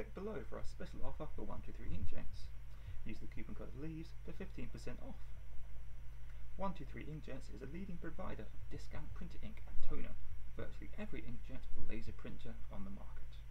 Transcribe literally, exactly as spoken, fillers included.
click below for our special offer for one two three Inkjets. Use the coupon code LEAVES for fifteen percent off. one two three Inkjets is a leading provider of discount printer ink and toner, virtually every inkjet laser printer on the market.